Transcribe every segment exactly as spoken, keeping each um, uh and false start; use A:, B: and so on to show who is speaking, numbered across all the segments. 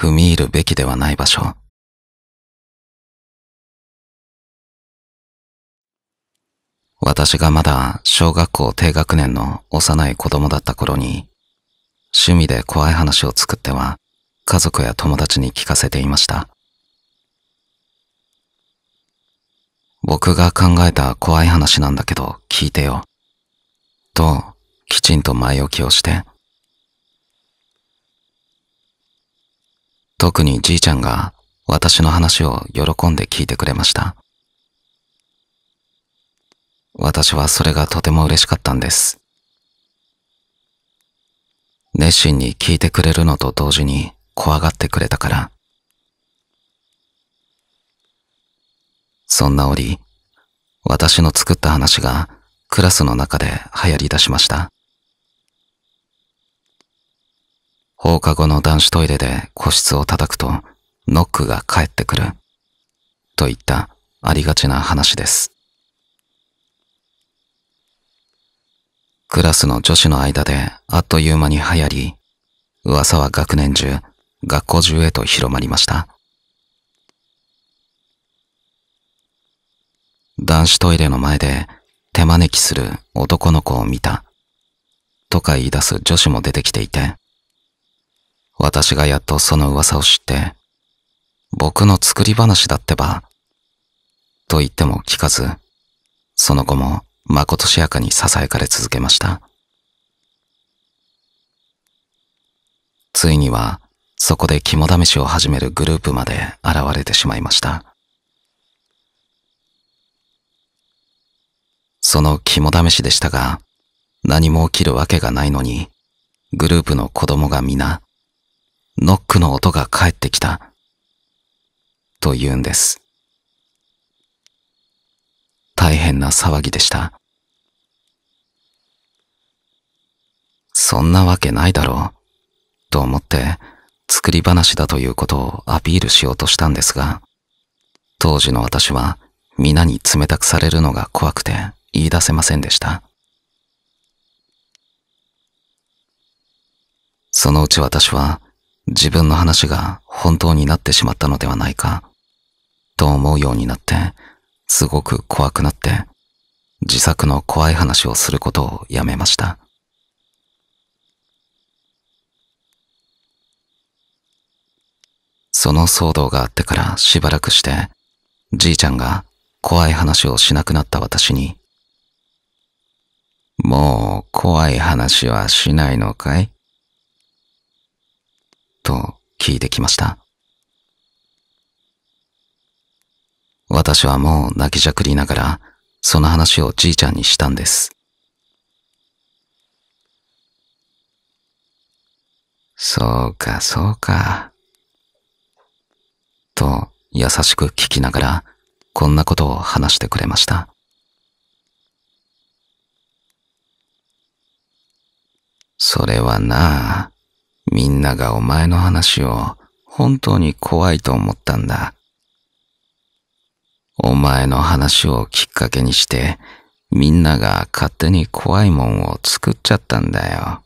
A: 踏み入るべきではない場所。私がまだ小学校低学年の幼い子供だった頃に、趣味で怖い話を作っては家族や友達に聞かせていました。僕が考えた怖い話なんだけど聞いてよ。と、きちんと前置きをして。特にじいちゃんが私の話を喜んで聞いてくれました。私はそれがとても嬉しかったんです。熱心に聞いてくれるのと同時に怖がってくれたから。そんな折、私の作った話がクラスの中で流行り出しました。放課後の男子トイレで個室を叩くとノックが返ってくる。といったありがちな話です。クラスの女子の間であっという間に流行り、噂は学年中、学校中へと広まりました。男子トイレの前で手招きする男の子を見た、とか言い出す女子も出てきていて、私がやっとその噂を知って、僕の作り話だってば、と言っても聞かず、その後もまことしやかに囁かれ続けました。ついには、そこで肝試しを始めるグループまで現れてしまいました。その肝試しでしたが、何も起きるわけがないのに、グループの子供が皆、ノックの音が返ってきた、と言うんです。大変な騒ぎでした。そんなわけないだろう、と思って作り話だということをアピールしようとしたんですが、当時の私は皆に冷たくされるのが怖くて言い出せませんでした。そのうち私は自分の話が本当になってしまったのではないか、と思うようになって、すごく怖くなって、自作の怖い話をすることをやめました。その騒動があってからしばらくして、じいちゃんが怖い話をしなくなった私に、もう怖い話はしないのかい？と聞いてきました。私はもう泣きじゃくりながら、その話をじいちゃんにしたんです。そうかそうか。と優しく聞きながら、こんなことを話してくれました。それはなあ、みんながお前の話を本当に怖いと思ったんだ。お前の話をきっかけにして、みんなが勝手に怖いもんを作っちゃったんだよ。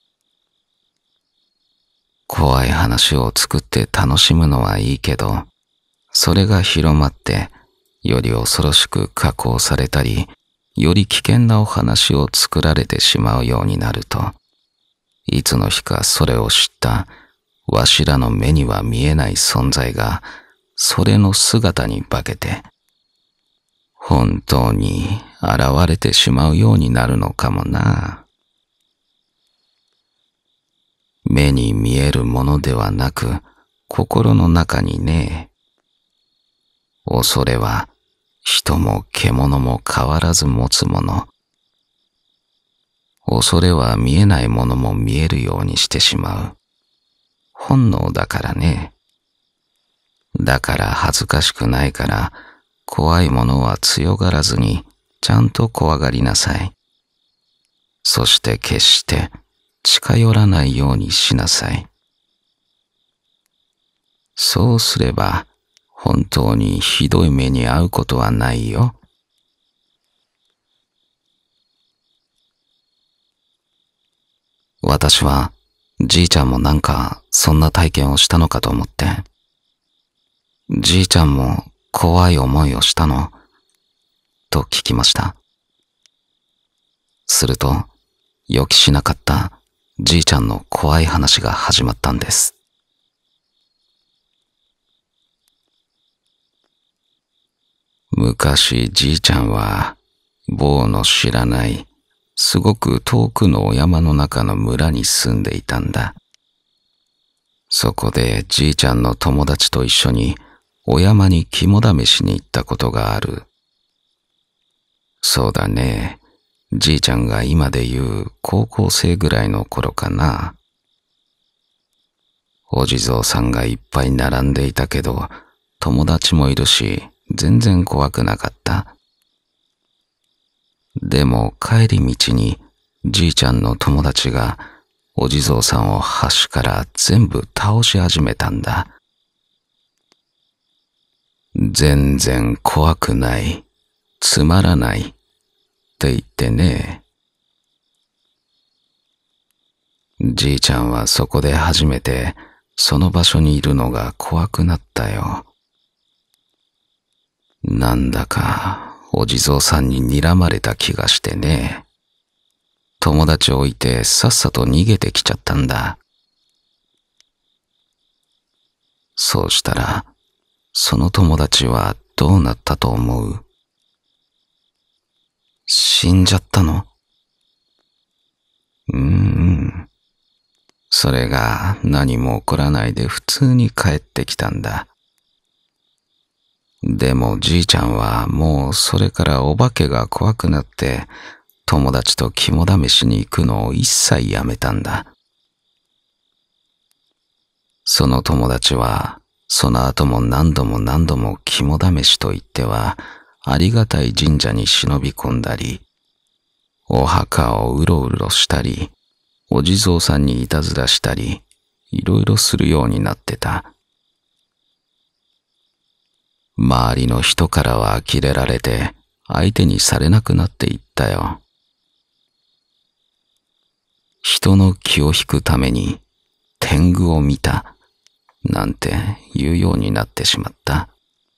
A: 怖い話を作って楽しむのはいいけど、それが広まって、より恐ろしく加工されたり、より危険なお話を作られてしまうようになると、いつの日かそれを知ったわしらの目には見えない存在がそれの姿に化けて本当に現れてしまうようになるのかもな。目に見えるものではなく心の中にね。恐れは人も獣も変わらず持つもの。恐れは見えないものも見えるようにしてしまう。本能だからね。だから恥ずかしくないから、怖いものは強がらずに、ちゃんと怖がりなさい。そして決して近寄らないようにしなさい。そうすれば、本当にひどい目に遭うことはないよ。私はじいちゃんもなんかそんな体験をしたのかと思って。じいちゃんも怖い思いをしたのと聞きました。すると、予期しなかったじいちゃんの怖い話が始まったんです。昔じいちゃんは某の知らないすごく遠くのお山の中の村に住んでいたんだ。そこでじいちゃんの友達と一緒にお山に肝試しに行ったことがある。そうだね。じいちゃんが今で言う高校生ぐらいの頃かな。お地蔵さんがいっぱい並んでいたけど、友達もいるし、全然怖くなかった。でも帰り道にじいちゃんの友達がお地蔵さんを端から全部倒し始めたんだ。全然怖くない、つまらないって言ってね。じいちゃんはそこで初めてその場所にいるのが怖くなったよ。なんだかお地蔵さんに睨まれた気がしてね。友達を置いてさっさと逃げてきちゃったんだ。そうしたら、その友達はどうなったと思う？死んじゃったの？うーん。それが何も起こらないで普通に帰ってきたんだ。でもじいちゃんはもうそれからお化けが怖くなって友達と肝試しに行くのを一切やめたんだ。その友達はその後も何度も何度も肝試しと言ってはありがたい神社に忍び込んだり、お墓をうろうろしたり、お地蔵さんにいたずらしたり、いろいろするようになってた。周りの人からは呆れられて相手にされなくなっていったよ。人の気を引くために天狗を見たなんて言うようになってしまった。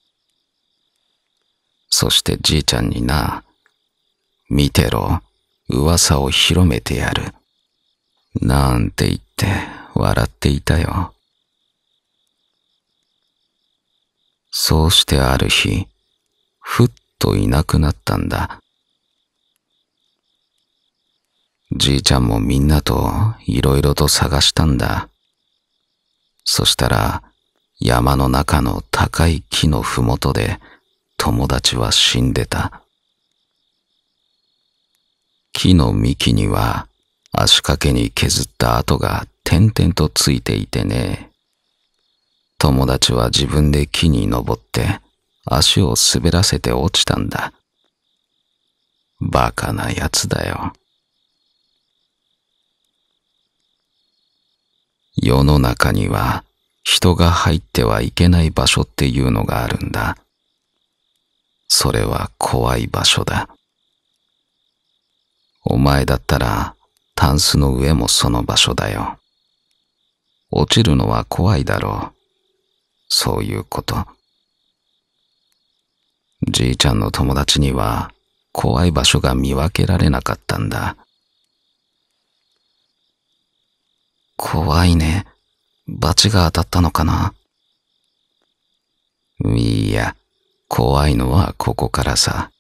A: そしてじいちゃんにな、見てろ、噂を広めてやるなんて言って笑っていたよ。そうしてある日、ふっといなくなったんだ。じいちゃんもみんなといろいろと探したんだ。そしたら山の中の高い木のふもとで友達は死んでた。木の幹には足掛けに削った跡が点々とついていてね。友達は自分で木に登って足を滑らせて落ちたんだ。バカなやつだよ。世の中には人が入ってはいけない場所っていうのがあるんだ。それは怖い場所だ。お前だったらタンスの上もその場所だよ。落ちるのは怖いだろう。そういうこと。じいちゃんの友達には怖い場所が見分けられなかったんだ。怖いね。罰が当たったのかな？いや、怖いのはここからさ。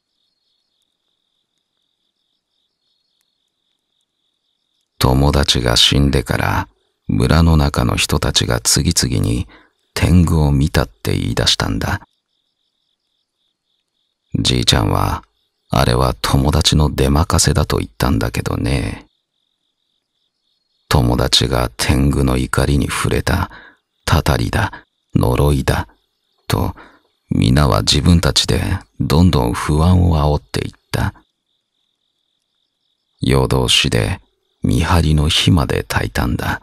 A: 友達が死んでから村の中の人たちが次々に天狗を見たって言い出したんだ。じいちゃんはあれは友達の出任せだと言ったんだけどね。友達が天狗の怒りに触れた、たたりだ、呪いだ、と皆は自分たちでどんどん不安を煽っていった。夜通しで見張りの火まで焚いたんだ。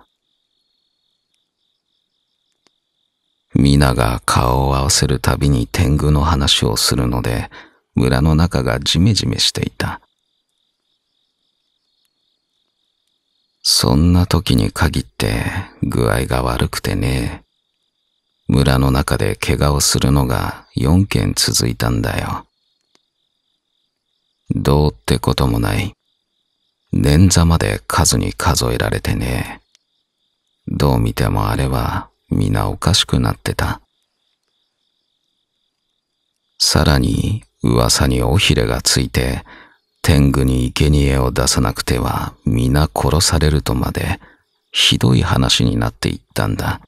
A: 皆が顔を合わせるたびに天狗の話をするので、村の中がジメジメしていた。 そんな時に限って具合が悪くてね、村の中で怪我をするのがよんけん続いたんだよ。どうってこともない。捻挫まで数に数えられてね。どう見てもあれは皆おかしくなってた。さらに噂に尾ひれがついて、天狗に生贄を出さなくては皆殺されるとまでひどい話になっていったんだ。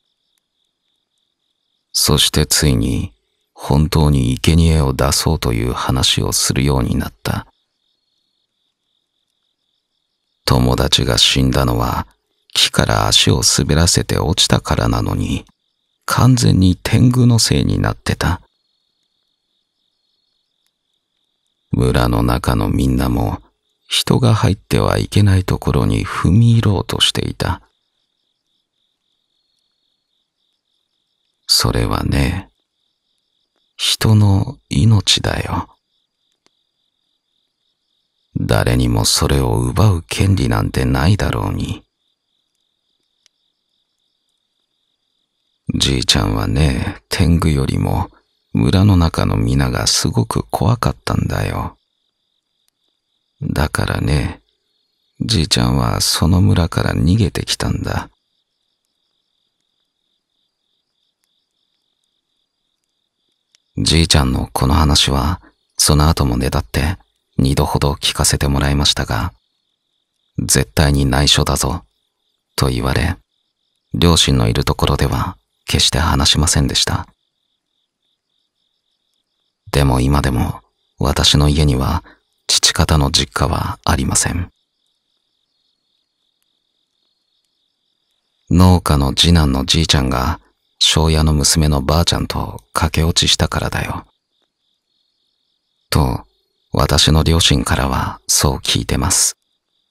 A: そしてついに本当に生贄を出そうという話をするようになった。友達が死んだのは木から足を滑らせて落ちたからなのに、完全に天狗のせいになってた。村の中のみんなも人が入ってはいけないところに踏み入ろうとしていた。それはね、人の命だよ。誰にもそれを奪う権利なんてないだろうに。じいちゃんはね、天狗よりも村の中の皆がすごく怖かったんだよ。だからね、じいちゃんはその村から逃げてきたんだ。じいちゃんのこの話は、その後もねだって二度ほど聞かせてもらいましたが、絶対に内緒だぞ、と言われ、両親のいるところでは決して話しませんでした。でも今でも私の家には父方の実家はありません。農家の次男のじいちゃんが庄屋の娘のばあちゃんと駆け落ちしたからだよ。と、私の両親からはそう聞いてます。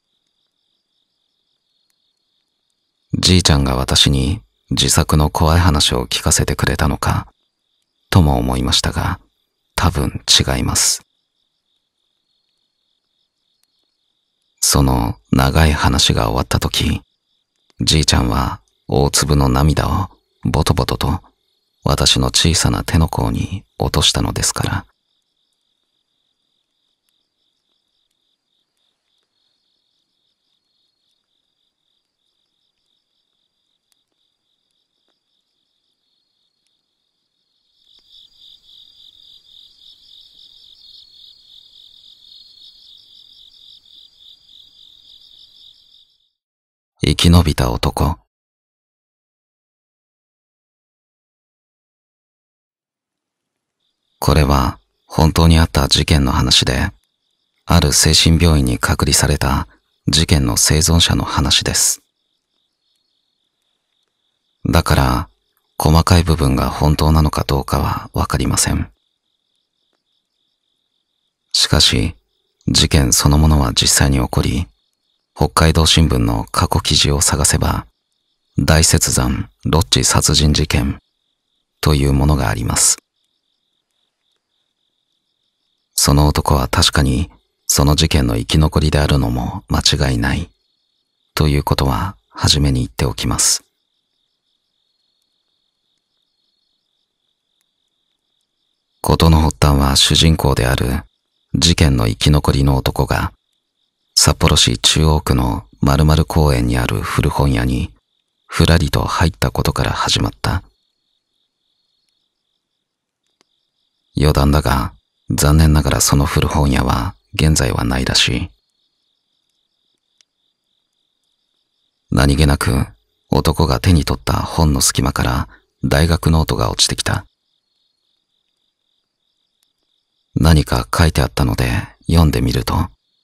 A: じいちゃんが私に自作の怖い話を聞かせてくれたのか、とも思いましたが、多分違います。その長い話が終わったとき、じいちゃんは大粒の涙をボトボトと私の小さな手の甲に落としたのですから。生き延びた男。これは本当にあった事件の話で、ある精神病院に隔離された事件の生存者の話です。だから、細かい部分が本当なのかどうかはわかりません。しかし、事件そのものは実際に起こり、北海道新聞の過去記事を探せば、大雪山ロッジ殺人事件というものがあります。その男は確かにその事件の生き残りであるのも間違いないということは初めに言っておきます。事の発端は主人公である事件の生き残りの男が札幌市中央区の〇〇公園にある古本屋にふらりと入ったことから始まった。余談だが、残念ながらその古本屋は現在はないらしい。何気なく男が手に取った本の隙間から大学ノートが落ちてきた。何か書いてあったので読んでみると、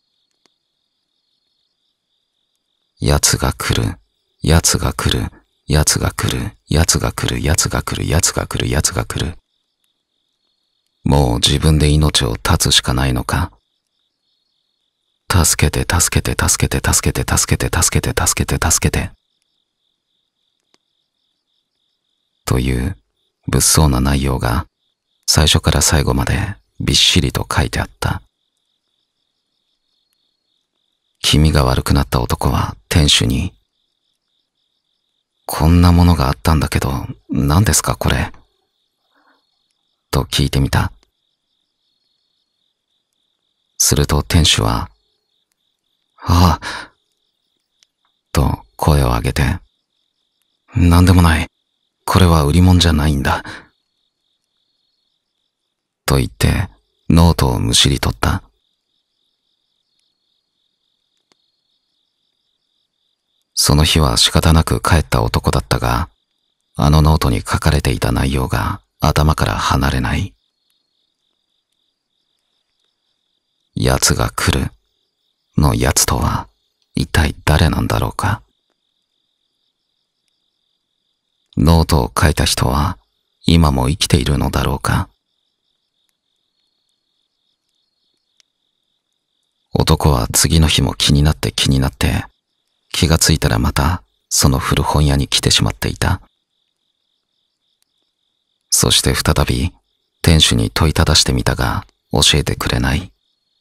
A: 奴が来る、奴が来る、奴が来る、奴が来る、奴が来る、奴が来る、奴が来る。もう自分で命を絶つしかないのか。助けて、助けて、助けて、助けて、助けて、助けて、助けて、助けて。という物騒な内容が最初から最後までびっしりと書いてあった。 気味が悪くなった男は店主に、こんなものがあったんだけど、何ですかこれと聞いてみた。すると店主は、ああ、と声を上げて、なんでもない。これは売り物じゃないんだ。と言ってノートをむしり取った。その日は仕方なく帰った男だったが、あのノートに書かれていた内容が頭から離れない。奴が来るの奴とは一体誰なんだろうか。ノートを書いた人は今も生きているのだろうか。男は次の日も気になって気になって、気がついたらまたその古本屋に来てしまっていた。そして再び店主に問いただしてみたが教えてくれない。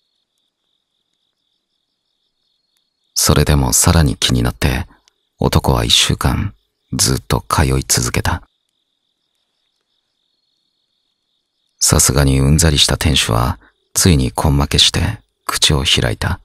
A: それでもさらに気になって男は一週間ずっと通い続けた。さすがにうんざりした店主はついに根負けして口を開いた。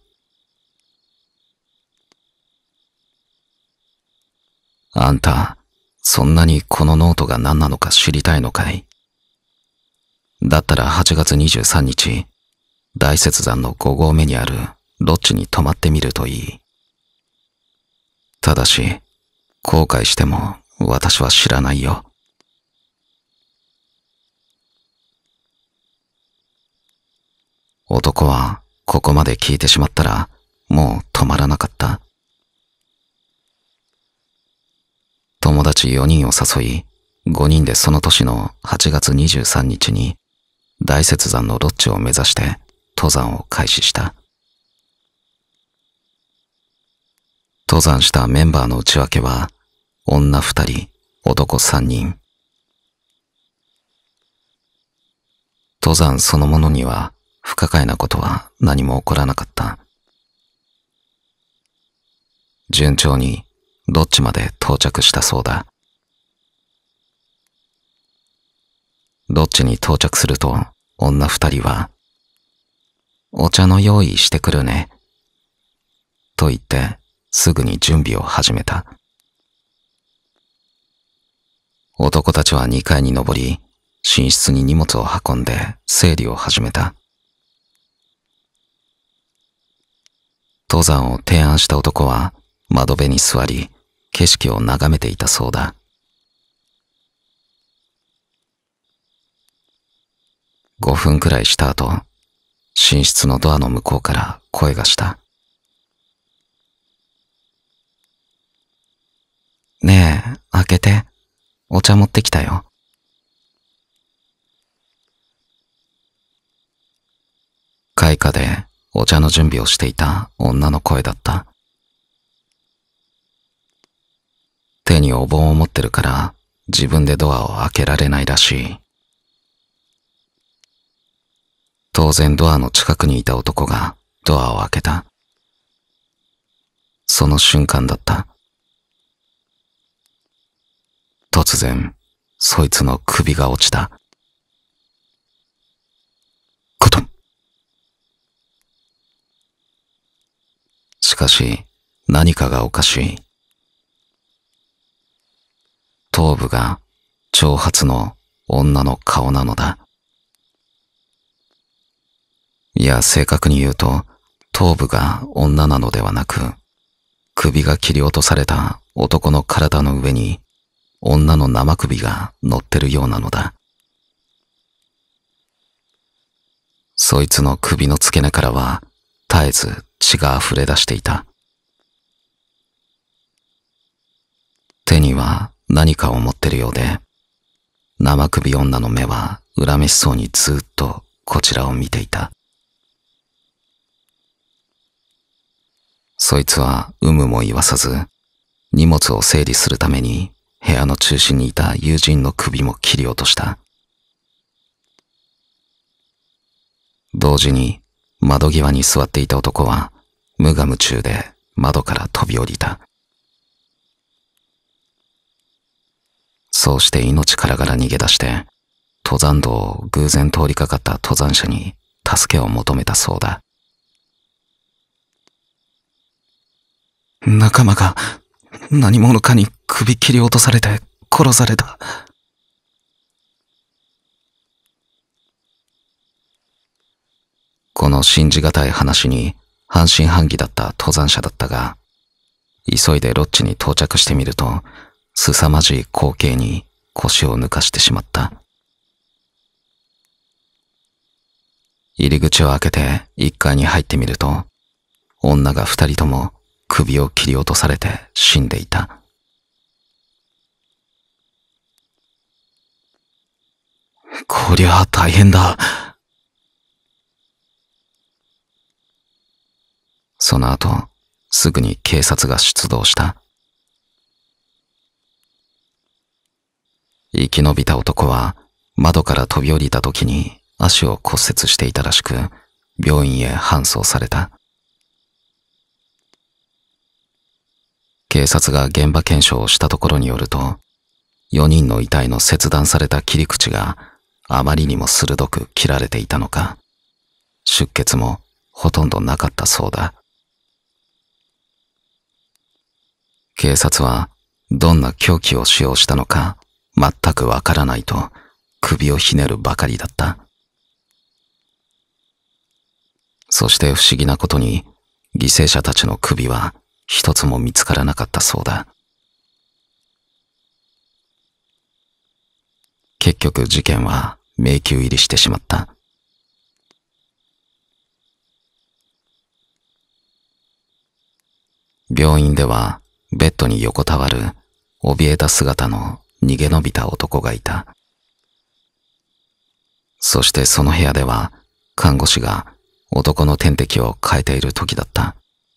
A: あんた、そんなにこのノートが何なのか知りたいのかい？だったらはちがつにじゅうさんにち、大雪山のごごうめにあるロッジに泊まってみるといい。ただし、後悔しても私は知らないよ。男はここまで聞いてしまったらもう止まらなかった。友達よにんを誘い、ごにんでその年のはちがつにじゅうさんにちに大雪山のロッジを目指して登山を開始した。登山したメンバーの内訳は女ふたり、男さんにん。登山そのものには不可解なことは何も起こらなかった。順調にロッジまで到着したそうだ。ロッジに到着すると女二人は、お茶の用意してくるね。と言ってすぐに準備を始めた。男たちはにかいに上り、寝室に荷物を運んで整理を始めた。登山を提案した男は窓辺に座り、景色を眺めていたそうだ。ごふんくらいした後、寝室のドアの向こうから声がした。ねえ、開けて。お茶持ってきたよ。開花でお茶の準備をしていた女の声だった。手にお盆を持ってるから自分でドアを開けられないらしい。当然ドアの近くにいた男がドアを開けた。その瞬間だった。突然、そいつの首が落ちた。コトン。しかし、何かがおかしい。頭部が長髪の女の顔なのだ。いや、正確に言うと、頭部が女なのではなく、首が切り落とされた男の体の上に、女の生首が乗ってるようなのだ。そいつの首の付け根からは絶えず血が溢れ出していた。手には何かを持ってるようで、生首女の目は恨めしそうにずっとこちらを見ていた。そいつは有無も言わさず、荷物を整理するために部屋の中心にいた友人の首も切り落とした。同時に窓際に座っていた男は無我夢中で窓から飛び降りた。そうして命からがら逃げ出して、登山道を偶然通りかかった登山者に助けを求めたそうだ。仲間が何者かに首切り落とされて殺された。この信じがたい話に半信半疑だった登山者だったが、急いでロッジに到着してみると、凄まじい光景に腰を抜かしてしまった。入り口を開けて一階に入ってみると、女が二人とも首を切り落とされて死んでいた。こりゃあ大変だ。その後、すぐに警察が出動した。生き延びた男は窓から飛び降りた時に足を骨折していたらしく、病院へ搬送された。警察が現場検証をしたところによると、よにんの遺体の切断された切り口があまりにも鋭く切られていたのか、出血もほとんどなかったそうだ。警察はどんな凶器を使用したのか全くわからないと首をひねるばかりだった。そして不思議なことに犠牲者たちの首は一つも見つからなかったそうだ。結局事件は迷宮入りしてしまった。病院ではベッドに横たわる怯えた姿の逃げ延びた男がいた。そしてその部屋では看護師が男の点滴を変えている時だった。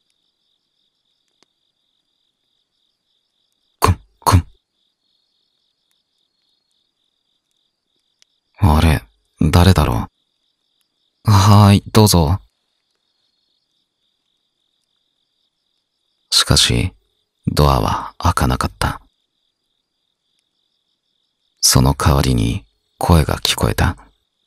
A: くん、くん。あれ、誰だろう。はーい、どうぞ。しかし、ドアは開かなかった。その代わりに声が聞こえた。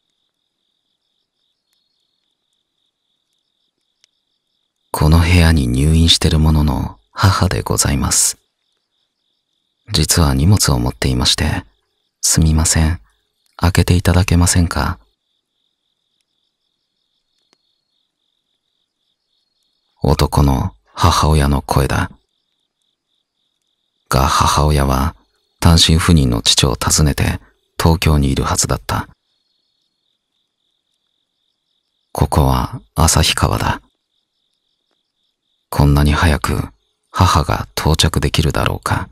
A: この部屋に入院してる者の母でございます。実は荷物を持っていまして、すみません。開けていただけませんか？男の母親の声だ。が母親は単身赴任の父を訪ねて東京にいるはずだった。ここは旭川だ。こんなに早く母が到着できるだろうか。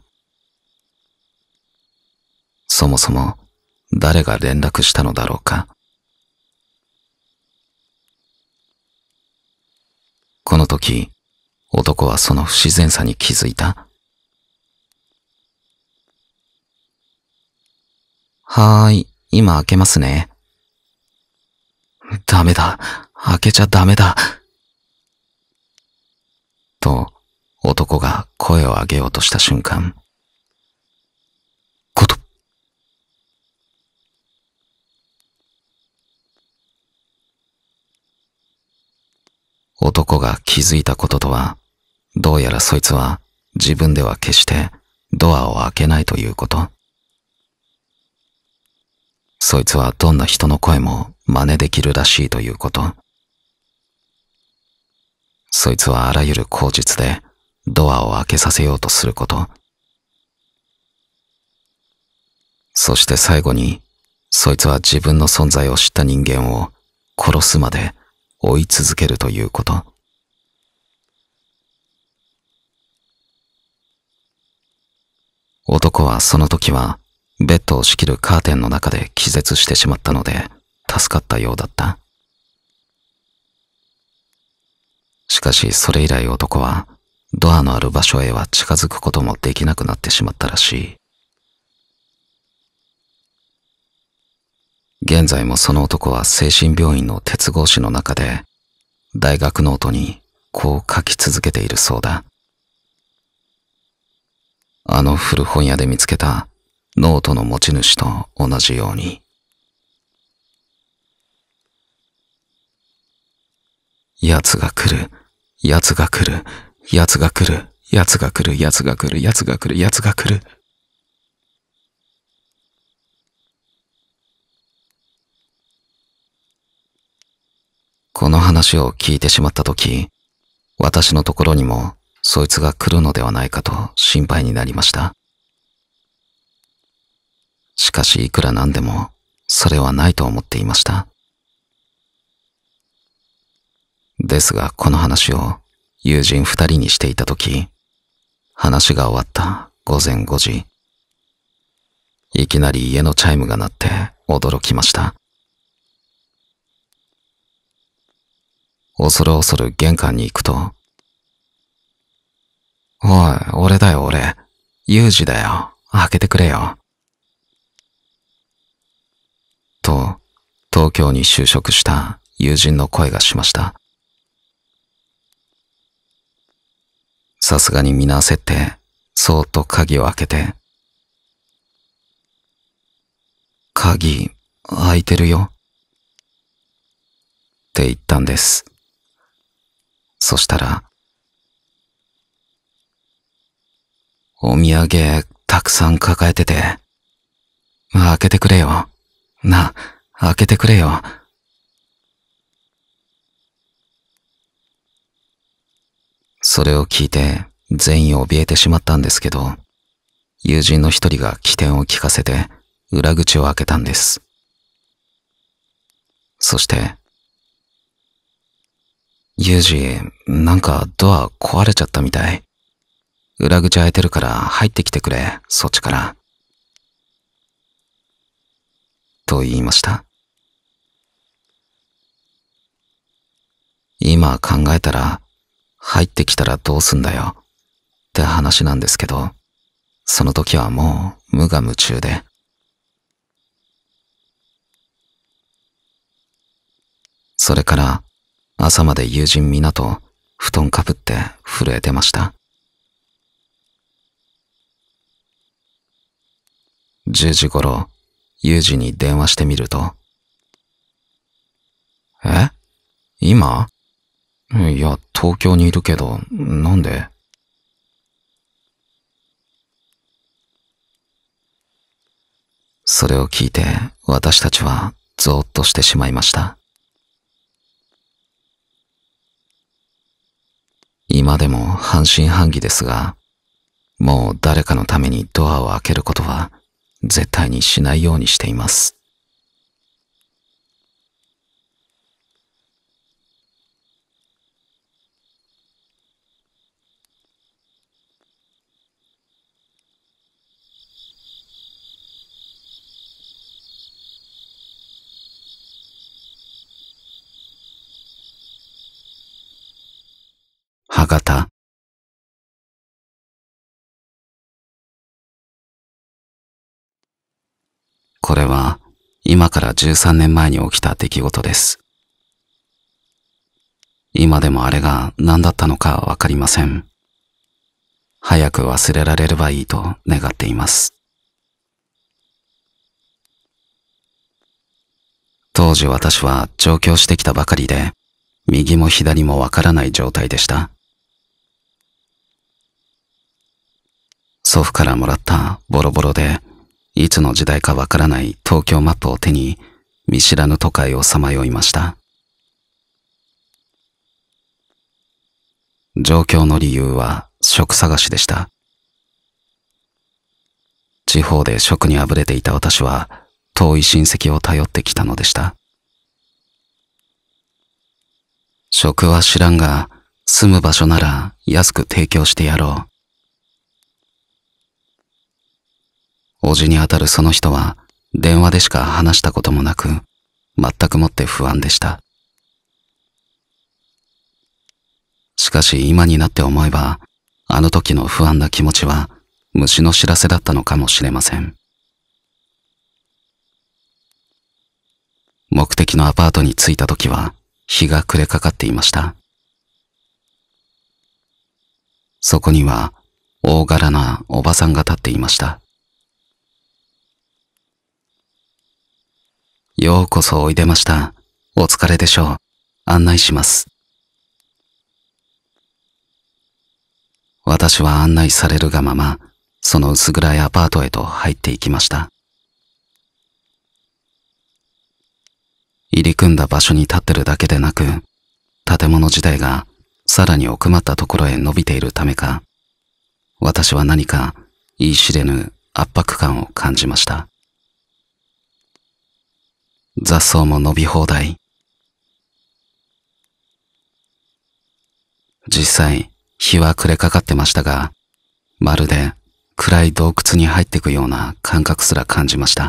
A: そもそも誰が連絡したのだろうか。この時、男はその不自然さに気づいた。はーい、今開けますね。ダメだ、開けちゃダメだ。と、男が声を上げようとした瞬間。こと。男が気づいたこととは、どうやらそいつは自分では決してドアを開けないということ。そいつはどんな人の声も真似できるらしいということ。そいつはあらゆる口実でドアを開けさせようとすること。そして最後に、そいつは自分の存在を知った人間を殺すまで追い続けるということ。男はその時はベッドを仕切るカーテンの中で気絶してしまったので助かったようだった。しかしそれ以来男はドアのある場所へは近づくこともできなくなってしまったらしい。現在もその男は精神病院の鉄格子の中で大学ノートにこう書き続けているそうだ。あの古本屋で見つけたノートの持ち主と同じように。奴が来る、奴が来る、奴が来る、奴が来る、奴が来る、奴が来る、奴が来る。この話を聞いてしまったとき、私のところにもそいつが来るのではないかと心配になりました。しかしいくらなんでもそれはないと思っていました。ですがこの話を友人二人にしていたとき、話が終わった午前ごじ、いきなり家のチャイムが鳴って驚きました。恐る恐る玄関に行くと、おい、俺だよ俺、ユージだよ、開けてくれよ。と、東京に就職した友人の声がしました。さすがに皆焦って、そーっと鍵を開けて、鍵、開いてるよ。って言ったんです。そしたら、お土産たくさん抱えてて、開けてくれよ。な、開けてくれよ。それを聞いて全員怯えてしまったんですけど、友人の一人が機転を利かせて裏口を開けたんです。そして、ユージ、なんかドア壊れちゃったみたい。裏口開いてるから入ってきてくれ、そっちから。と言いました。今考えたら、入ってきたらどうすんだよって話なんですけど、その時はもう無我夢中で。それから朝まで友人みんなと布団かぶって震えてました。じゅうじ頃、友人に電話してみると、え？今？いや、東京にいるけど、なんで？それを聞いて私たちはゾーッとしてしまいました。今でも半信半疑ですが、もう誰かのためにドアを開けることは絶対にしないようにしています。歯型。これは今からじゅうさんねんまえに起きた出来事です。今でもあれが何だったのかわかりません。早く忘れられればいいと願っています。当時私は上京してきたばかりで、右も左もわからない状態でした。祖父からもらったボロボロで、いつの時代かわからない東京マップを手に見知らぬ都会をさまよいました。上京の理由は職探しでした。地方で職にあぶれていた私は遠い親戚を頼ってきたのでした。職は知らんが、住む場所なら安く提供してやろう。叔父にあたるその人は電話でしか話したこともなく、全くもって不安でした。しかし今になって思えば、あの時の不安な気持ちは虫の知らせだったのかもしれません。目的のアパートに着いた時は日が暮れかかっていました。
B: そこには大柄なおばさんが立っていました。ようこそおいでました。お疲れでしょう。案内します。私は案内されるがまま、その薄暗いアパートへと入っていきました。入り組んだ場所に立ってるだけでなく、建物自体がさらに奥まったところへ伸びているためか、私は何か言い知れぬ圧迫感を感じました。雑草も伸び放題。実際、日は暮れかかってましたが、まるで暗い洞窟に入っていくような感覚すら感じました。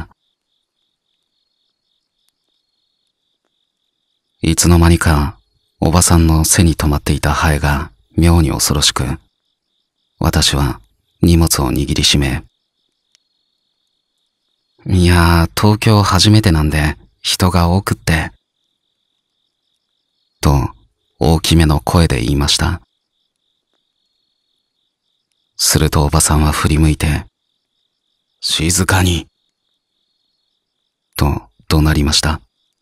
B: いつの間にか、おばさんの背に止まっていたハエが妙に恐ろしく、私は荷物を握りしめ、いやー、東京初めてなんで人が多くって、と大きめの声で言いました。するとおばさんは振り向いて、静かに、と怒鳴りました。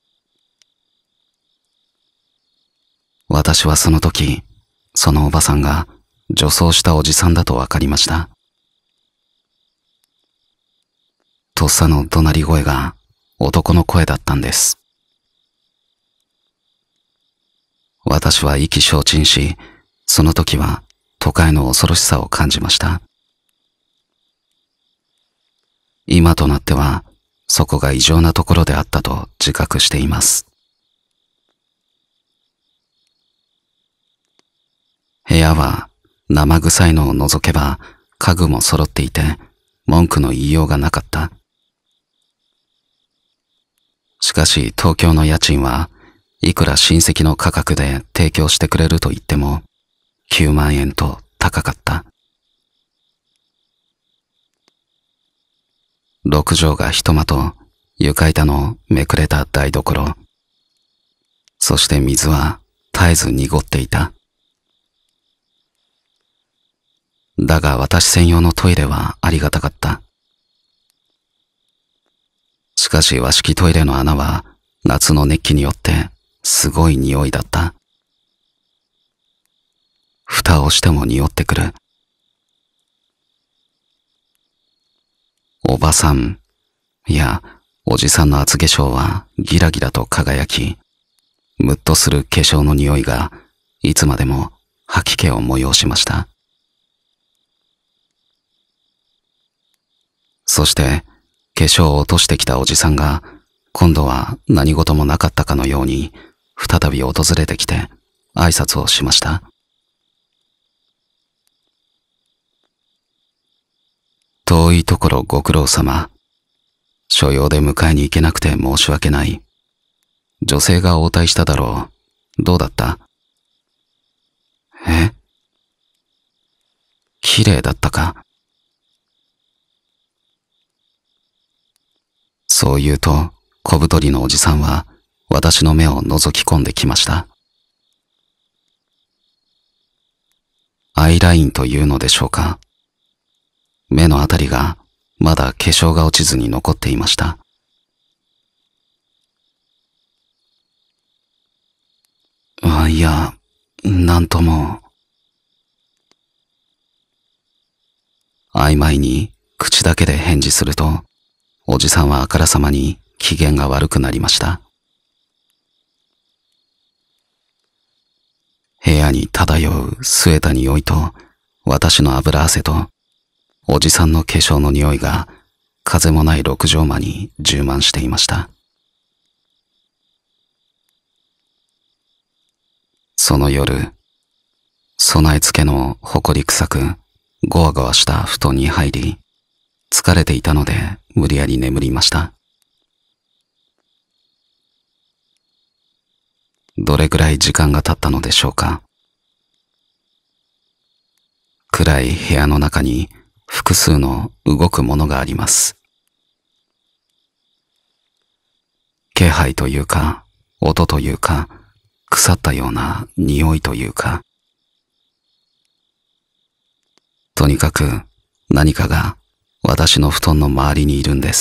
B: 私はその時、そのおばさんが女装したおじさんだとわかりました。とっさの怒鳴り声が男の声だったんです。私は意気消沈し、その時は都会の恐ろしさを感じました。今となっては、そこが異常なところであったと自覚しています。部屋は生臭いのを除けば家具も揃っていて文句の言いようがなかった。しかし東京の家賃はいくら親戚の価格で提供してくれると言ってもきゅうまんえんと高かった。六畳が一間と床板のめくれた台所。そして水は絶えず濁っていた。だが私専用のトイレはありがたかった。しかし和式トイレの穴は夏の熱気によってすごい匂いだった。蓋をしても匂ってくる。おばさん、いや、おじさんの厚化粧はギラギラと輝き、ムッとする化粧の匂いがいつまでも吐き気を催しました。そして化粧を落としてきたおじさんが今度は何事もなかったかのように再び訪れてきて挨拶をしました。遠いところご苦労様。所用で迎えに行けなくて申し訳ない。女性が応対しただろう。どうだった？え？綺麗だったか？そう言うと、小太りのおじさんは私の目を覗き込んできました。アイラインというのでしょうか。目のあたりがまだ化粧が落ちずに残っていました。あ、いや、なんとも。曖昧に口だけで返事すると、おじさんはあからさまに機嫌が悪くなりました。部屋に漂う据えた匂いと、私の油汗と、おじさんの化粧の匂いが、風もない六畳間に充満していました。その夜、備え付けの埃臭く、ゴワゴワした布団に入り、疲れていたので無理やり眠りました。どれぐらい時間が経ったのでしょうか。暗い部屋の中に複数の動くものがあります。気配というか、音というか、腐ったような匂いというか。 とにかく何かが私の布団の周りにいるんです。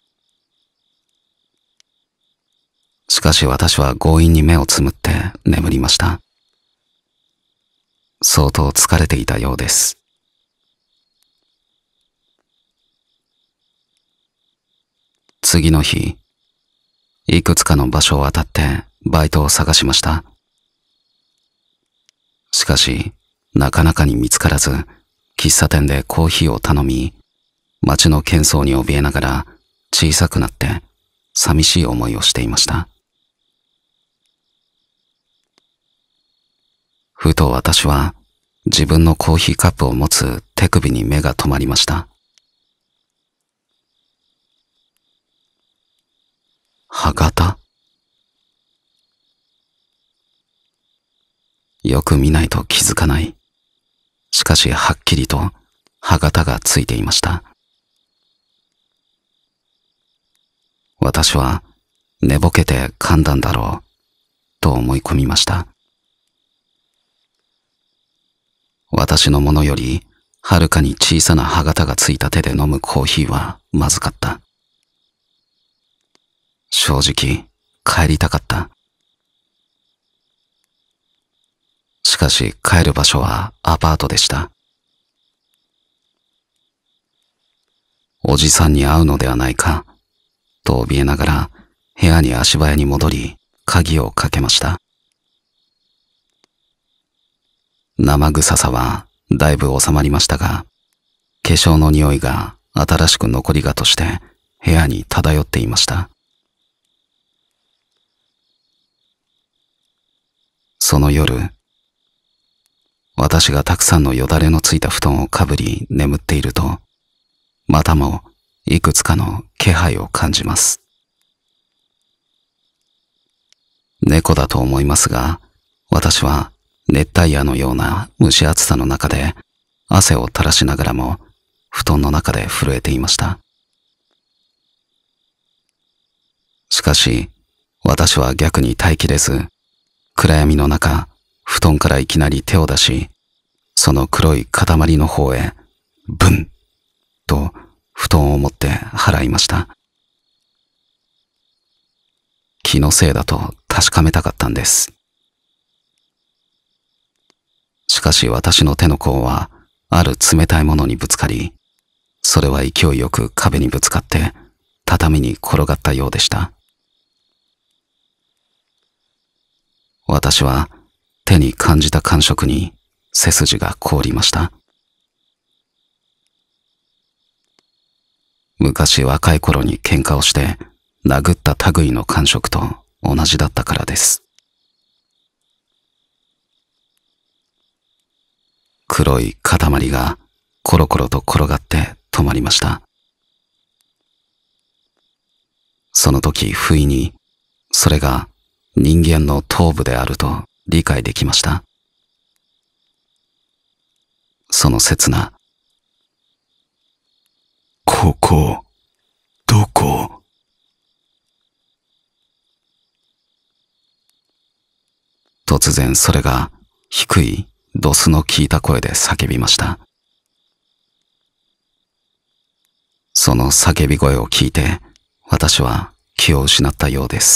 B: しかし私は強引に目をつむって眠りました。相当疲れていたようです。次の日、いくつかの場所を当たってバイトを探しました。しかし、なかなかに見つからず、喫茶店でコーヒーを頼み、街の喧騒に怯えながら小さくなって寂しい思いをしていました。ふと私は自分のコーヒーカップを持つ手首に目が止まりました。歯型？よく見ないと気づかない。しかしはっきりと歯型がついていました。私は寝ぼけて噛んだんだろうと思い込みました。私のものよりはるかに小さな歯型がついた手で飲むコーヒーはまずかった。正直帰りたかった。しかし帰る場所はアパートでした。おじさんに会うのではないかと怯えながら部屋に足早に戻り鍵をかけました。生臭さはだいぶ収まりましたが、化粧の匂いが新しく残りがとして部屋に漂っていました。その夜、私がたくさんのよだれのついた布団をかぶり眠っていると、またもいくつかの気配を感じます。猫だと思いますが、私は熱帯夜のような蒸し暑さの中で汗を垂らしながらも布団の中で震えていました。しかし私は逆に耐えきれず、暗闇の中、布団からいきなり手を出し、その黒い塊の方へブンと布団を持って払いました。気のせいだと確かめたかったんです。しかし私の手の甲はある冷たいものにぶつかり、それは勢いよく壁にぶつかって畳に転がったようでした。私は手に感じた感触に背筋が凍りました。昔若い頃に喧嘩をして殴った類の感触と同じだったからです。黒い塊がコロコロと転がって止まりました。その時不意にそれが人間の頭部であると理解できました。その刹那、ここ、どこ？突然それが低いドスの効いた声で叫びました。その叫び声を聞いて私は気を失ったようです。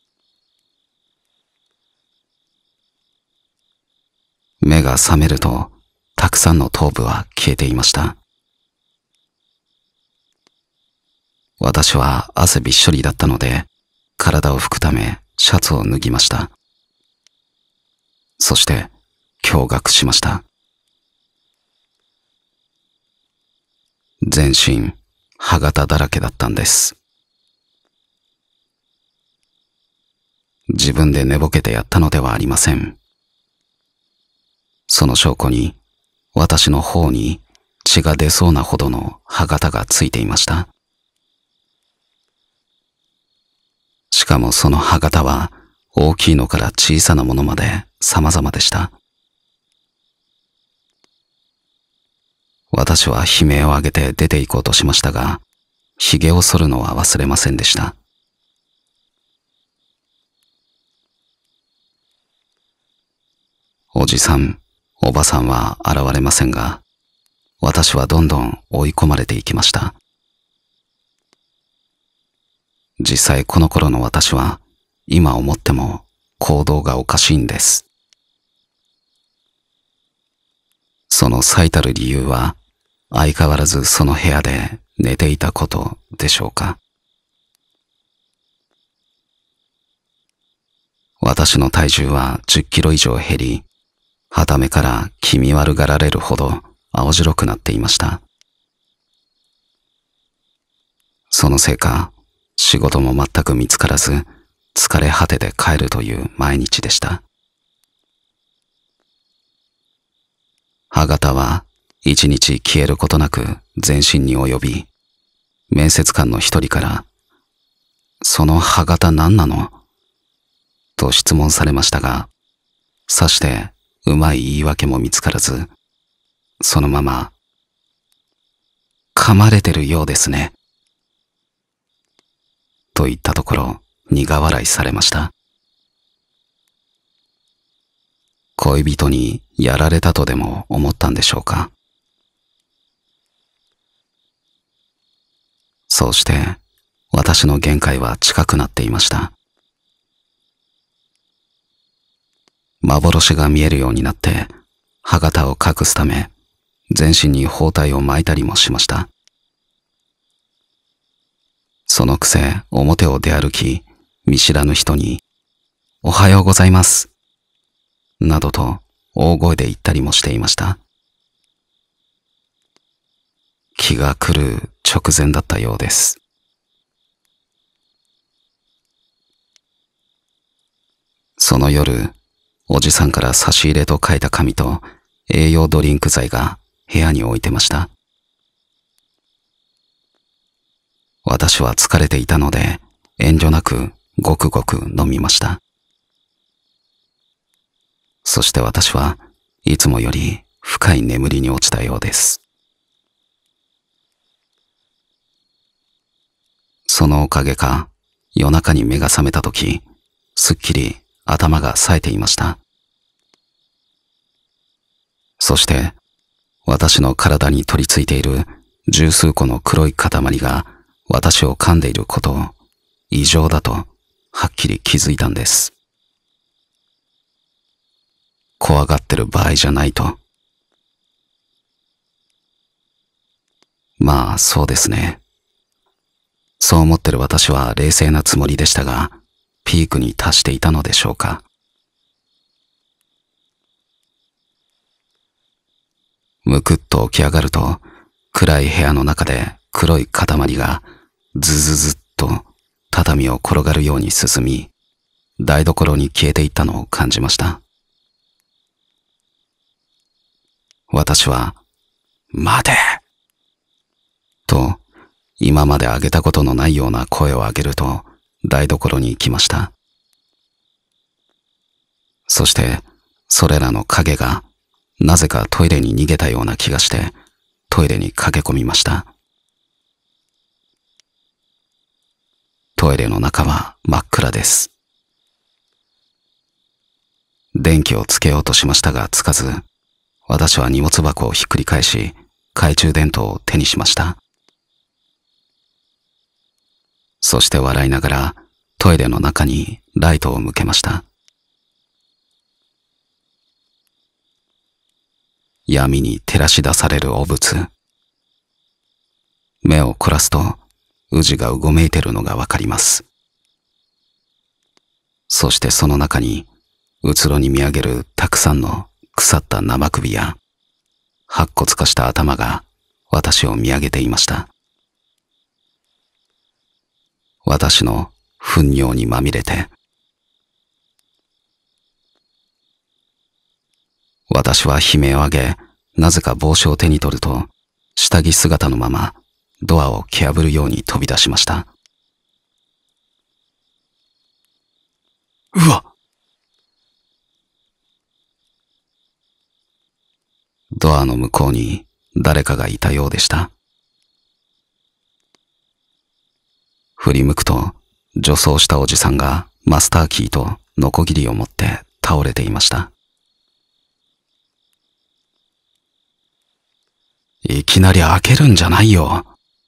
B: 目が覚めるとたくさんの頭部は消えていました。私は汗びっしょりだったので体を拭くためシャツを脱ぎました。そして驚愕しました。全身歯型だらけだったんです。自分で寝ぼけてやったのではありません。その証拠に私の頬に血が出そうなほどの歯型がついていました。しかもその歯型は大きいのから小さなものまで様々でした。私は悲鳴を上げて出て行こうとしましたが、髭を剃るのは忘れませんでした。おじさん、おばさんは現れませんが、 私はどんどん追い込まれていきました。実際この頃の私は、今思っても行動がおかしいんです。その最たる理由は、相変わらずその部屋で寝ていたことでしょうか。私の体重はじゅっキロ以上減り、はためから気味悪がられるほど青白くなっていました。そのせいか、仕事も全く見つからず、疲れ果てて帰るという毎日でした。歯型は一日消えることなく全身に及び、面接官の一人から、その歯型何なの？と質問されましたが、さしてうまい言い訳も見つからず、そのまま、噛まれてるようですね。と言ったところ、苦笑いされました。恋人にやられたとでも思ったんでしょうか。そうして、私の限界は近くなっていました。幻が見えるようになって、歯型を隠すため、全身に包帯を巻いたりもしました。そのくせ表を出歩き、見知らぬ人に、おはようございます。などと大声で言ったりもしていました。気が狂う直前だったようです。その夜、おじさんから差し入れと書いた紙と栄養ドリンク剤が部屋に置いてました。私は疲れていたので遠慮なくごくごく飲みました。そして私はいつもより深い眠りに落ちたようです。そのおかげか、夜中に目が覚めたとき、すっきり頭が冴えていました。そして、私の体に取り付いている十数個の黒い塊が私を噛んでいることを異常だとはっきり気づいたんです。怖がってる場合じゃないと。まあそうですね。そう思ってる私は冷静なつもりでしたが、ピークに達していたのでしょうか。むくっと起き上がると、暗い部屋の中で黒い塊がズズズッと畳を転がるように進み、台所に消えていったのを感じました。私は、待て！と、今まで上げたことのないような声を上げると、台所に行きました。そして、それらの影が、なぜかトイレに逃げたような気がして、トイレに駆け込みました。トイレの中は真っ暗です。電気をつけようとしましたがつかず、私は荷物箱をひっくり返し、懐中電灯を手にしました。そして笑いながらトイレの中にライトを向けました。闇に照らし出される汚物。目を凝らすと、宇治がうごめいてるのがわかります。そしてその中に、うつろに見上げるたくさんの腐った生首や、白骨化した頭が私を見上げていました。私の糞尿にまみれて、私は悲鳴を上げ、なぜか帽子を手に取ると、下着姿のままドアを蹴破るように飛び出しました。うわ！ドアの向こうに誰かがいたようでした。振り向くと、女装したおじさんがマスターキーとノコギリを持って倒れていました。 いきなり開けるんじゃないよ。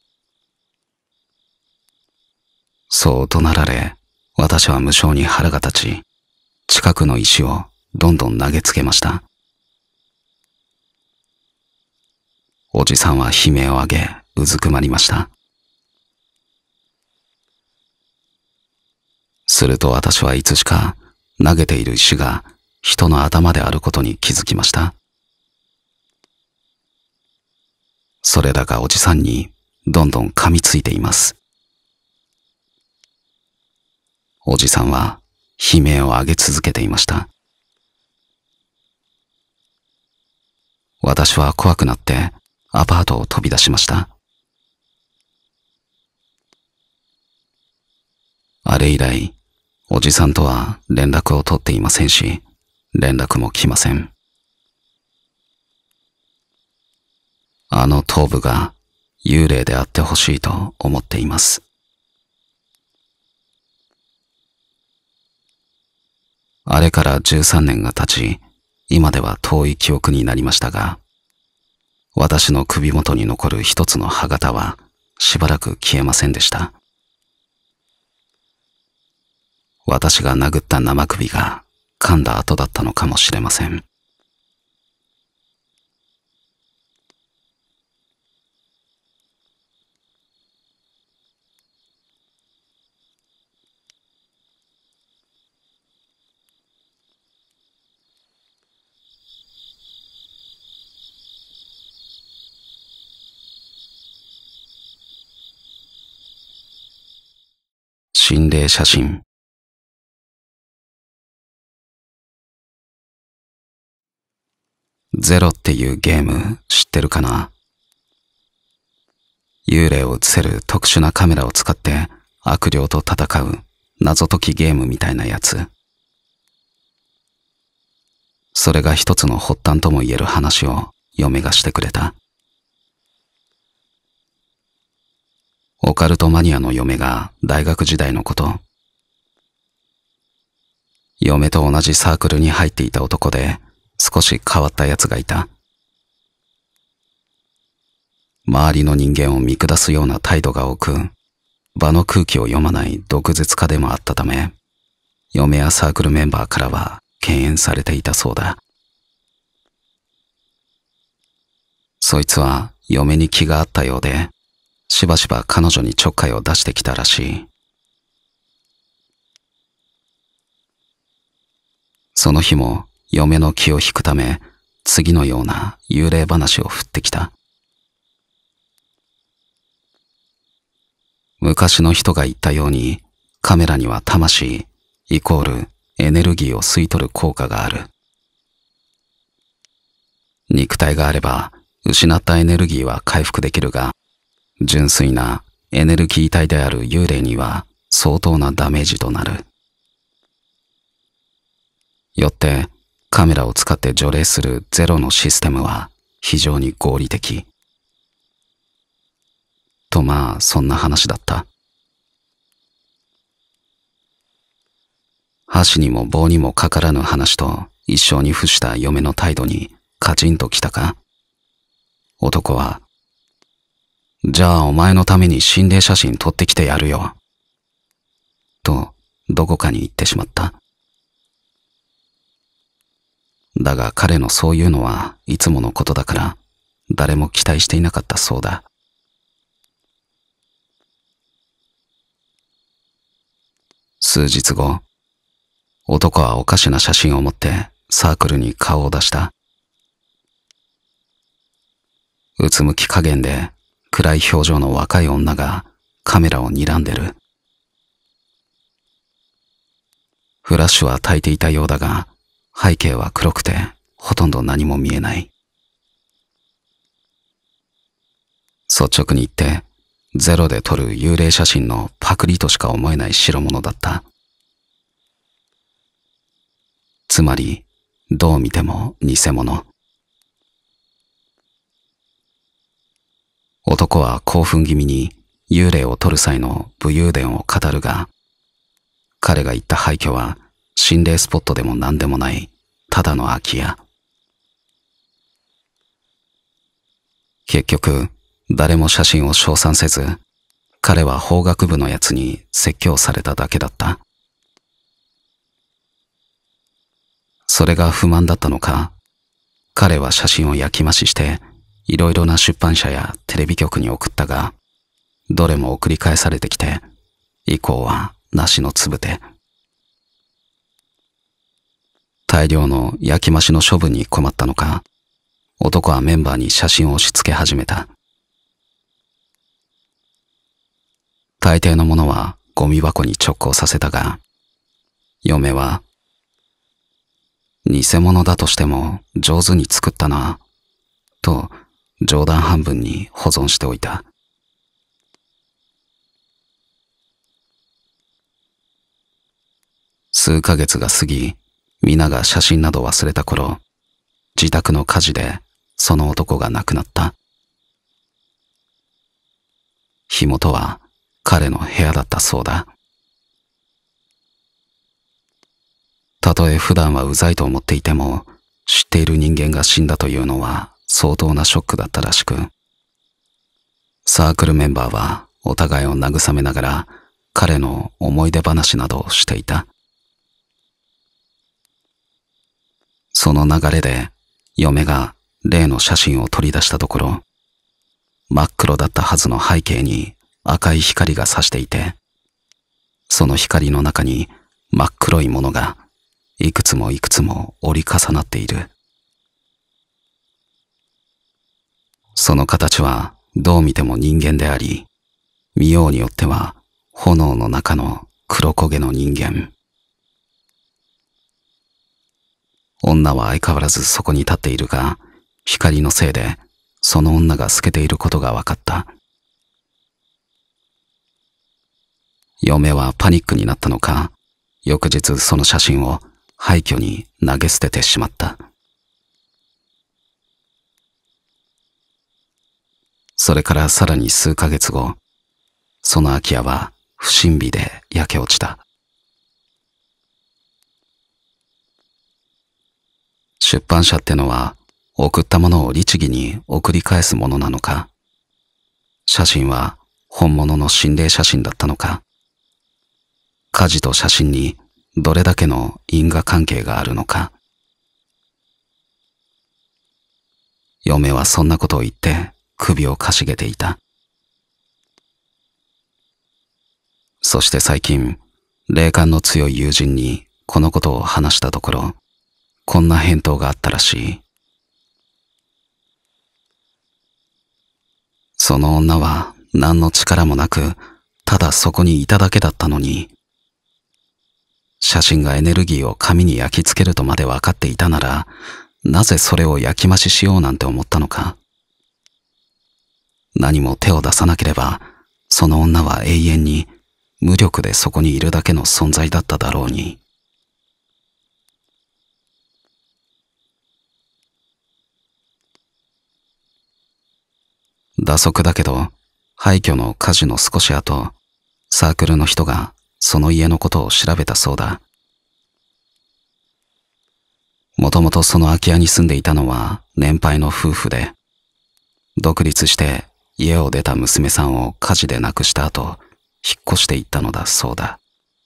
B: そう怒鳴られ、私は無性に腹が立ち、近くの石をどんどん投げつけました。おじさんは悲鳴を上げ、うずくまりました。すると私はいつしか投げている石が人の頭であることに気づきました。それらがおじさんにどんどん噛みついています。おじさんは悲鳴を上げ続けていました。私は怖くなってアパートを飛び出しました。あれ以来、おじさんとは連絡を取っていませんし、連絡も来ません。あの頭部が幽霊であってほしいと思っています。あれからじゅうさんねんが経ち、今では遠い記憶になりましたが、私の首元に残る一つの歯型はしばらく消えませんでした。私が殴った生首が噛んだ後だったのかもしれません。心霊写真。ゼロっていうゲーム知ってるかな？幽霊を映せる特殊なカメラを使って悪霊と戦う謎解きゲームみたいなやつ。それが一つの発端とも言える話を嫁がしてくれた。オカルトマニアの嫁が大学時代のこと。嫁と同じサークルに入っていた男で少し変わったやつがいた。周りの人間を見下すような態度が多く、場の空気を読まない毒舌家でもあったため、嫁やサークルメンバーからは敬遠されていたそうだ。そいつは嫁に気があったようで、しばしば彼女にちょっかいを出してきたらしい。その日も嫁の気を引くため、次のような幽霊話を振ってきた。昔の人が言ったように、カメラには魂イコールエネルギーを吸い取る効果がある。肉体があれば失ったエネルギーは回復できるが、純粋なエネルギー体である幽霊には相当なダメージとなる。よってカメラを使って除霊するゼロのシステムは非常に合理的。とまあそんな話だった。箸にも棒にもかからぬ話と一生に付した嫁の態度にカチンときたか。男は、じゃあお前のために心霊写真撮ってきてやるよ。とどこかに言ってしまった。だが彼のそういうのはいつものことだから誰も期待していなかったそうだ。数日後、男はおかしな写真を持ってサークルに顔を出した。うつむき加減で暗い表情の若い女がカメラを睨んでる。フラッシュは焚いていたようだが、背景は黒くてほとんど何も見えない。率直に言って、ゼロで撮る幽霊写真のパクリとしか思えない代物だった。つまり、どう見ても偽物。男は興奮気味に幽霊を撮る際の武勇伝を語るが、彼が言った廃墟は心霊スポットでも何でもないただの空き家。 結局、誰も写真を称賛せず、彼は法学部のやつに説教されただけだった。それが不満だったのか、彼は写真を焼き増しして、いろいろな出版社やテレビ局に送ったが、どれも送り返されてきて、以降はなしのつぶて。大量の焼き増しの処分に困ったのか、男はメンバーに写真を押し付け始めた。大抵のものはゴミ箱に直行させたが、嫁は、偽物だとしても上手に作ったな、と冗談半分に保存しておいた。数ヶ月が過ぎ、皆が写真など忘れた頃、自宅の火事でその男が亡くなった。火元は彼の部屋だったそうだ。たとえ普段はうざいと思っていても、知っている人間が死んだというのは相当なショックだったらしく、サークルメンバーはお互いを慰めながら彼の思い出話などをしていた。その流れで嫁が例の写真を取り出したところ、真っ黒だったはずの背景に赤い光が差していて、その光の中に真っ黒いものがいくつもいくつも折り重なっている。その形はどう見ても人間であり、見ようによっては炎の中の黒焦げの人間。女は相変わらずそこに立っているが、光のせいでその女が透けていることが分かった。嫁はパニックになったのか、翌日その写真を廃墟に投げ捨ててしまった。それからさらに数ヶ月後、その空き家は不審火で焼け落ちた。出版社ってのは送ったものを律儀に送り返すものなのか、写真は本物の心霊写真だったのか、火事と写真にどれだけの因果関係があるのか。嫁はそんなことを言って首をかしげていた。そして最近、霊感の強い友人にこのことを話したところ、こんな返答があったらしい。その女は何の力もなく、ただそこにいただけだったのに、写真がエネルギーを紙に焼き付けるとまで分かっていたなら、なぜそれを焼き増ししようなんて思ったのか。何も手を出さなければ、その女は永遠に無力でそこにいるだけの存在だっただろうに。打足だけど、廃墟の火事の少し後、サークルの人がその家のことを調べたそうだ。もともとその空き家に住んでいたのは年配の夫婦で、独立して家を出た娘さんを火事で亡くした後、引っ越していったのだそうだ。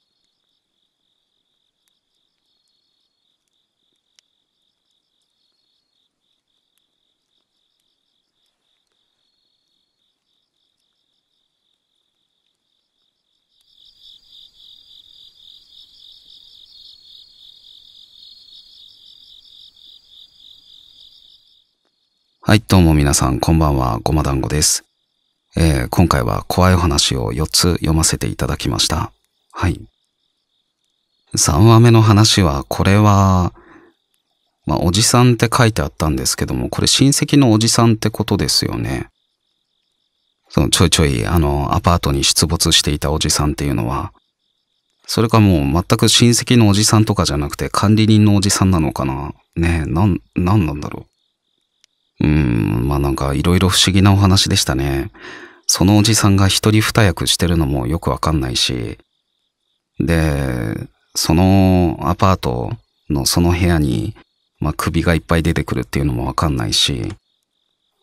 B: はい、どうも皆さん、こんばんは、ごま団子です。えー、今回は怖い話をよっつ読ませていただきました。はい。さんわめの話は、これは、まあ、おじさんって書いてあったんですけども、これ親戚のおじさんってことですよね。そのちょいちょい、あの、アパートに出没していたおじさんっていうのは、それかもう全く親戚のおじさんとかじゃなくて管理人のおじさんなのかな。ねえ、なん、なんなんだろう。うーん、まあなんかいろいろ不思議なお話でしたね。そのおじさんが一人二役してるのもよくわかんないし、で、そのアパートのその部屋に、まあ首がいっぱい出てくるっていうのもわかんないし、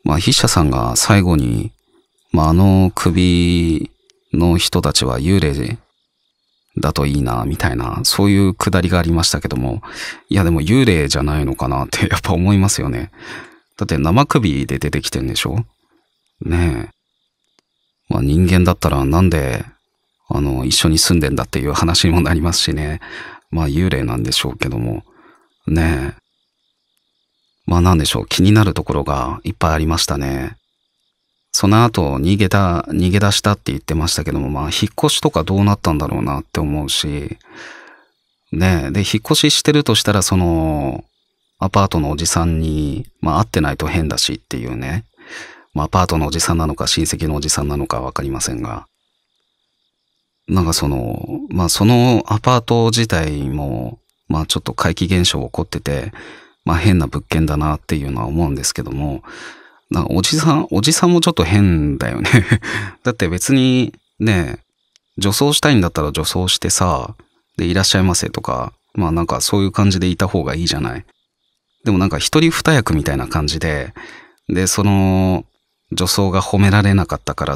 B: まあ筆者さんが最後に、まああの首の人たちは幽霊だといいな、みたいな、そういうくだりがありましたけども、いやでも幽霊じゃないのかなってやっぱ思いますよね。だって生首で出てきてんでしょ？ねえ。まあ人間だったらなんで、あの、一緒に住んでんだっていう話にもなりますしね。まあ幽霊なんでしょうけども。ねえ。まあなんでしょう、気になるところがいっぱいありましたね。その後逃げた、逃げ出したって言ってましたけども、まあ引っ越しとかどうなったんだろうなって思うし、ねえ、で、引っ越ししてるとしたらその、アパートのおじさんに、まあ会ってないと変だしっていうね。まあアパートのおじさんなのか親戚のおじさんなのかわかりませんが、なんかその、まあそのアパート自体も、まあちょっと怪奇現象起こってて、まあ変な物件だなっていうのは思うんですけども、なんかおじさん、おじさんもちょっと変だよね。だって別にね、女装したいんだったら女装してさ、でいらっしゃいませとか、まあなんかそういう感じでいた方がいいじゃない。でもなんか一人二役みたいな感じで、で、その女装が褒められなかったからって、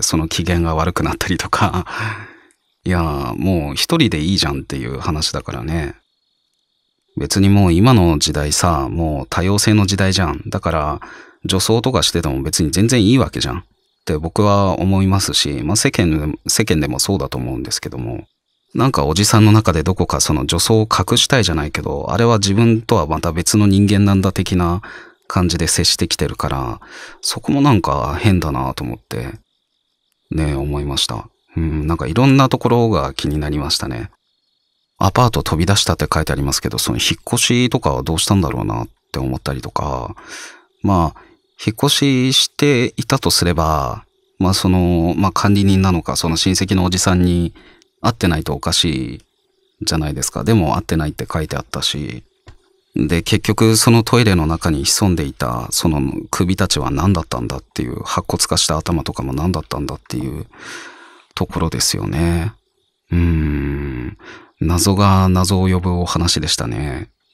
B: その機嫌が悪くなったりとか、いやーもう一人でいいじゃんっていう話だからね。別にもう今の時代さ、もう多様性の時代じゃん。だから、女装とかしてても別に全然いいわけじゃん。って僕は思いますし、まあ世間でも、世間でもそうだと思うんですけども。なんかおじさんの中でどこかその女装を隠したいじゃないけど、あれは自分とはまた別の人間なんだ的な感じで接してきてるから、そこもなんか変だなと思って、ね、思いました。うん、なんかいろんなところが気になりましたね。アパート飛び出したって書いてありますけど、その引っ越しとかはどうしたんだろうなって思ったりとか、まあ、引っ越ししていたとすれば、まあその、まあ管理人なのか、その親戚のおじさんに会ってないとおかしいじゃないですか。でも会ってないって書いてあったし、で、結局そのトイレの中に潜んでいた、その首たちは何だったんだっていう、白骨化した頭とかも何だったんだっていうところですよね。うーん。謎が謎を呼ぶお話でしたね。うん。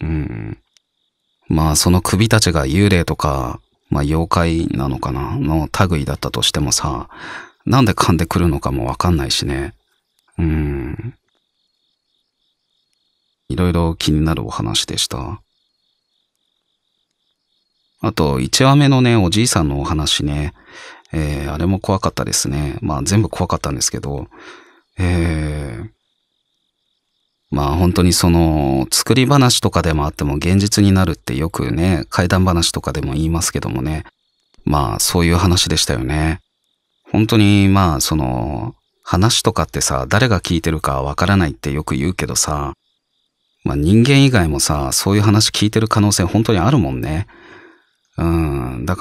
B: まあその首たちが幽霊とか、まあ妖怪なのかなの類だったとしてもさ、なんで噛んでくるのかもわかんないしね。うん。いろいろ気になるお話でした。あと、いちわめのね、おじいさんのお話ね。えー、あれも怖かったですね。まあ全部怖かったんですけど、えー、まあ本当にその作り話とかでもあっても現実になるってよくね、怪談話とかでも言いますけどもね。まあそういう話でしたよね。本当にまあその話とかってさ、誰が聞いてるかわからないってよく言うけどさ、まあ人間以外もさ、そういう話聞いてる可能性本当にあるもんね。うん、だから、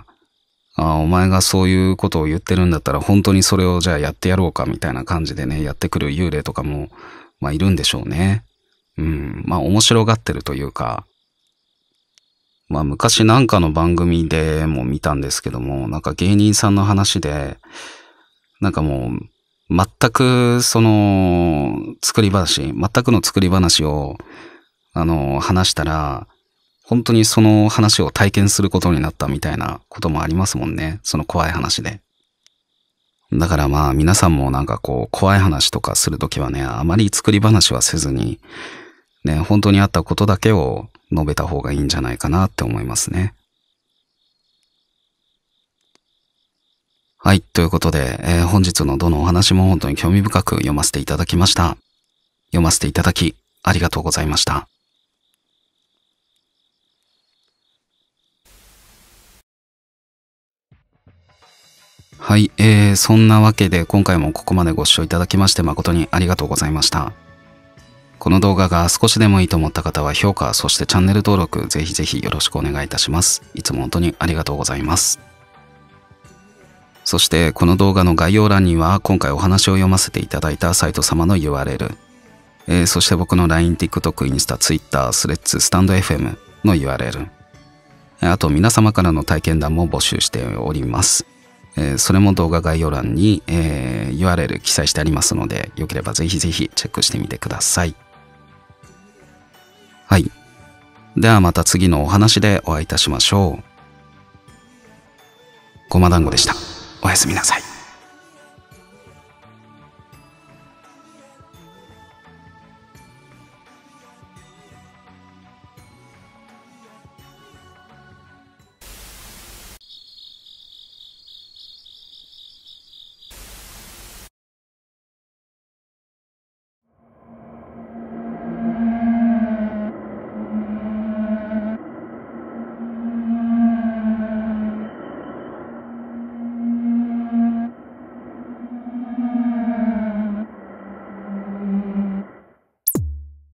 B: あ、お前がそういうことを言ってるんだったら本当にそれをじゃあやってやろうかみたいな感じでね、やってくる幽霊とかも、まあいるんでしょうね。うん、まあ面白がってるというか、まあ昔なんかの番組でも見たんですけども、なんか芸人さんの話で、なんかもう全くその作り話、全くの作り話をあの話したら、本当にその話を体験することになったみたいなこともありますもんね。その怖い話で。だからまあ皆さんもなんかこう怖い話とかするときはね、あまり作り話はせずに、ね、本当にあったことだけを述べた方がいいんじゃないかなって思いますね。はい。ということで、えー本日のどのお話も本当に興味深く読ませていただきました。読ませていただき、ありがとうございました。はい。えー、そんなわけで今回もここまでご視聴いただきまして誠にありがとうございました。この動画が少しでもいいと思った方は評価、そしてチャンネル登録、ぜひぜひよろしくお願いいたします。いつも本当にありがとうございます。そしてこの動画の概要欄には今回お話を読ませていただいたサイト様の ユーアールエル、えー、そして僕の ライン、TikTok、インスタ、Twitter、スレッズ、スタンド エフエム の ユーアールエル、あと皆様からの体験談も募集しております。えー、それも動画概要欄に、えー、ユーアールエル 記載してありますので、よければぜひぜひチェックしてみてください。はい。ではまた次のお話でお会いいたしましょう。 ごま団子でした。おやすみなさい。